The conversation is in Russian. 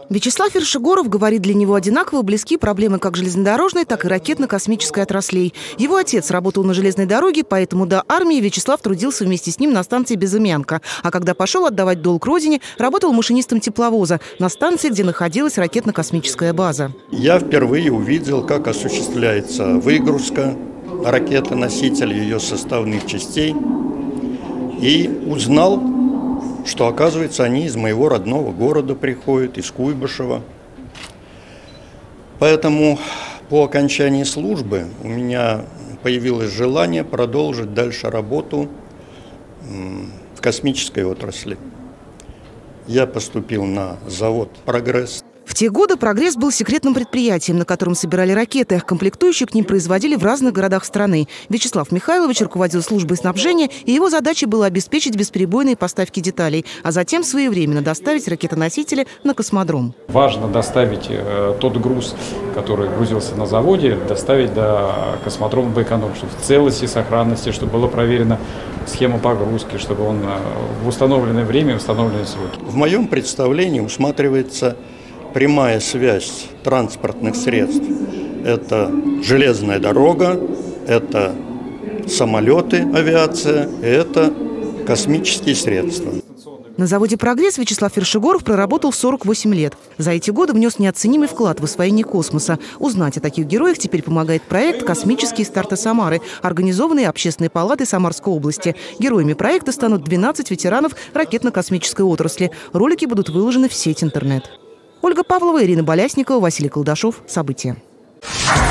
Вячеслав Вершигоров говорит, для него одинаково близки проблемы как железнодорожной, так и ракетно-космической отраслей. Его отец работал на железной дороге, поэтому до армии Вячеслав трудился вместе с ним на станции Безымянка. А когда пошел отдавать долг родине, работал машинистом тепловоза на станции, где находилась ракетно-космическая база. Я впервые увидел, как осуществляется выгрузка ракеты-носителя, ее составных частей, и узнал, что, оказывается, они из моего родного города приходят, из Куйбышева. Поэтому по окончании службы у меня появилось желание продолжить дальше работу в космической отрасли. Я поступил на завод «Прогресс». В те годы «Прогресс» был секретным предприятием, на котором собирали ракеты. Комплектующие к ним производили в разных городах страны. Вячеслав Михайлович руководил службой снабжения, и его задачей было обеспечить бесперебойные поставки деталей, а затем своевременно доставить ракетоносители на космодром. Важно доставить тот груз, который грузился на заводе, доставить до космодрома Байконур, чтобы в целости и сохранности, чтобы была проверена схема погрузки, чтобы он в установленное время, в установленные сроки. В моем представлении усматривается прямая связь транспортных средств. Это железная дорога, это самолеты, авиация, это космические средства. На заводе «Прогресс» Вячеслав Вершигоров проработал 48 лет. За эти годы внес неоценимый вклад в освоение космоса. Узнать о таких героях теперь помогает проект «Космические старты Самары», организованный Общественной палатой Самарской области. Героями проекта станут 12 ветеранов ракетно-космической отрасли. Ролики будут выложены в сеть интернет. Ольга Павлова, Ирина Болясникова, Василий Колдашов. События.